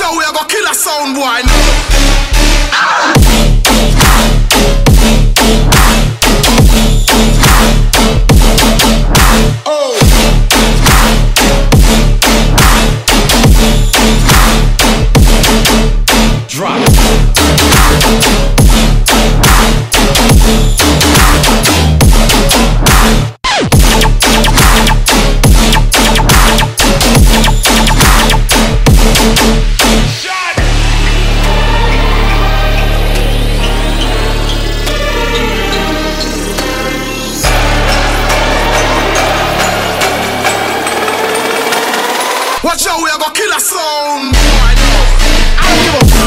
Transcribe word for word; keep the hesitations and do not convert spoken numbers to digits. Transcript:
out, we are gonna kill a sound boy now. Oh. Drop. Watch out, we are gonna kill a sound. I know. I don't give a